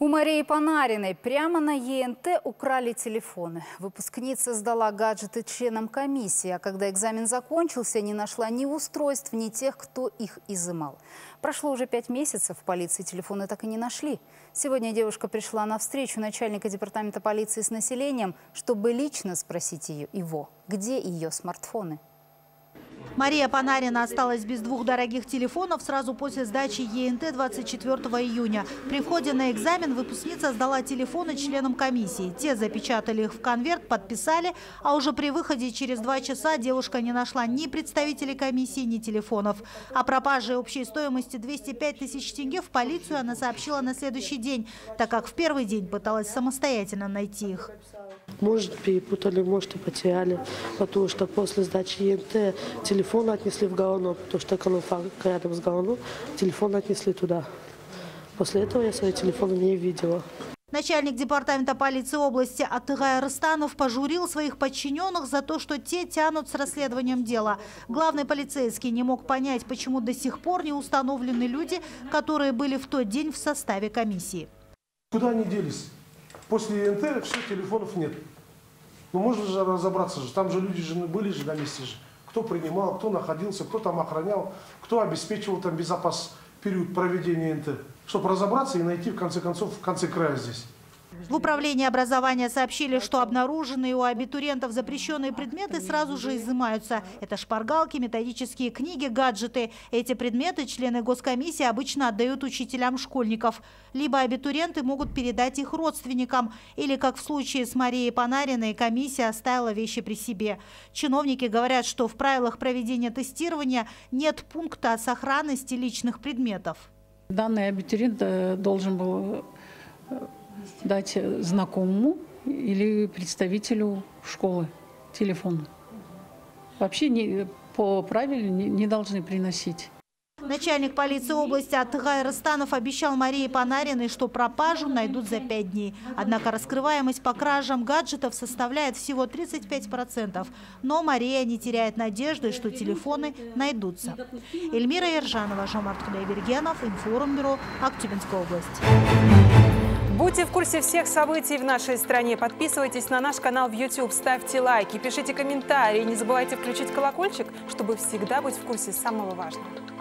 У Марии Панариной прямо на ЕНТ украли телефоны. Выпускница сдала гаджеты членам комиссии, а когда экзамен закончился, не нашла ни устройств, ни тех, кто их изымал. Прошло уже 5 месяцев, в полиции телефоны так и не нашли. Сегодня девушка пришла на встречу начальника департамента полиции с населением, чтобы лично спросить его, где ее смартфоны. Мария Панарина осталась без 2 дорогих телефонов сразу после сдачи ЕНТ 24 июня. При входе на экзамен выпускница сдала телефоны членам комиссии. Те запечатали их в конверт, подписали, а уже при выходе через 2 часа девушка не нашла ни представителей комиссии, ни телефонов. О пропаже общей стоимости 205 тысяч тенге в полицию она сообщила на следующий день, так как в первый день пыталась самостоятельно найти их. Может, перепутали, может, и потеряли, потому что после сдачи ЕНТ телефон отнесли в Галану, потому что Кануфа рядом с Галану, телефон отнесли туда. После этого я свои телефоны не видела. Начальник департамента полиции области Атыгай Рыстанов пожурил своих подчиненных за то, что те тянут с расследованием дела. Главный полицейский не мог понять, почему до сих пор не установлены люди, которые были в тот день в составе комиссии. Куда они делись? После ЕНТ все, телефонов нет. Ну можно же разобраться, там же люди были же на месте. Кто принимал, кто находился, кто там охранял, кто обеспечивал там безопасность в период проведения ЕНТ. Чтобы разобраться и найти в конце концов, в конце края здесь. В управлении образования сообщили, что обнаруженные у абитуриентов запрещенные предметы сразу же изымаются. Это шпаргалки, методические книги, гаджеты. Эти предметы члены госкомиссии обычно отдают учителям школьников. Либо абитуриенты могут передать их родственникам. Или, как в случае с Марией Панариной, комиссия оставила вещи при себе. Чиновники говорят, что в правилах проведения тестирования нет пункта о сохранности личных предметов. Данный абитуриент должен был дать знакомому или представителю школы телефон. Вообще по правилу не должны приносить. Начальник полиции области Атыгай Рыстанов обещал Марии Панариной, что пропажу найдут за 5 дней. Однако раскрываемость по кражам гаджетов составляет всего 35%. Но Мария не теряет надежды, что телефоны найдутся. Эльмира Ержанова, Жомарт Кудайбергенов, Информбюро, Актюбинская область. Будьте в курсе всех событий в нашей стране. Подписывайтесь на наш канал в YouTube, ставьте лайки, пишите комментарии. Не забывайте включить колокольчик, чтобы всегда быть в курсе самого важного.